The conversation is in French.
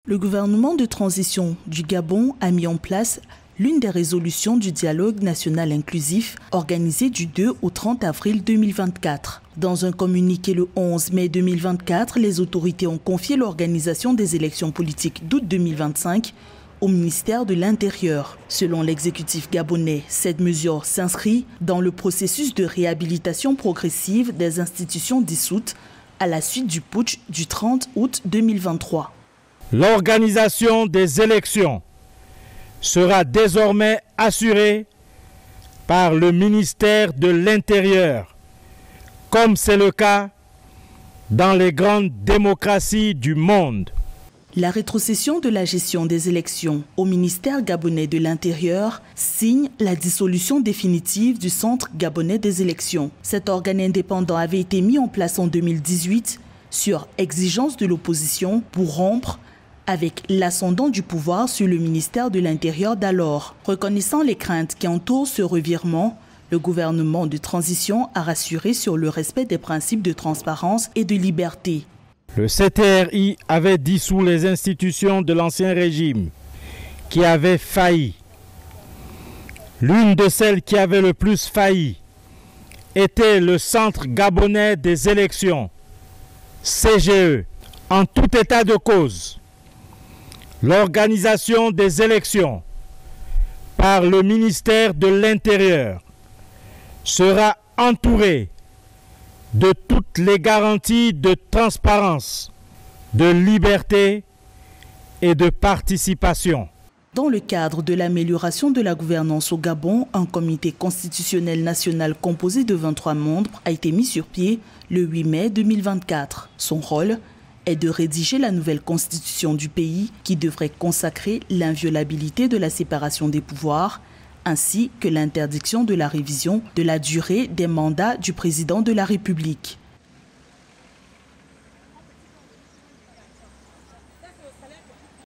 Le gouvernement de transition du Gabon a mis en place l'une des résolutions du dialogue national inclusif organisé du 2 au 30 avril 2024. Dans un communiqué le 11 mai 2024, les autorités ont confié l'organisation des élections politiques d'août 2025 au ministère de l'Intérieur. Selon l'exécutif gabonais, cette mesure s'inscrit dans le processus de réhabilitation progressive des institutions dissoutes à la suite du putsch du 30 août 2023. L'organisation des élections sera désormais assurée par le ministère de l'Intérieur, comme c'est le cas dans les grandes démocraties du monde. La rétrocession de la gestion des élections au ministère gabonais de l'Intérieur signe la dissolution définitive du Centre gabonais des élections. Cet organe indépendant avait été mis en place en 2018 sur exigence de l'opposition pour rompre avec l'ascendant du pouvoir sur le ministère de l'Intérieur d'alors. Reconnaissant les craintes qui entourent ce revirement, le gouvernement de transition a rassuré sur le respect des principes de transparence et de liberté. Le CTRI avait dissous les institutions de l'ancien régime qui avaient failli. L'une de celles qui avait le plus failli était le Centre gabonais des élections, CGE. En tout état de cause, l'organisation des élections par le ministère de l'Intérieur sera entourée de toutes les garanties de transparence, de liberté et de participation. Dans le cadre de l'amélioration de la gouvernance au Gabon, un comité constitutionnel national composé de 23 membres a été mis sur pied le 8 mai 2024. Son rôle est de rédiger la nouvelle constitution du pays qui devrait consacrer l'inviolabilité de la séparation des pouvoirs ainsi que l'interdiction de la révision de la durée des mandats du président de la République.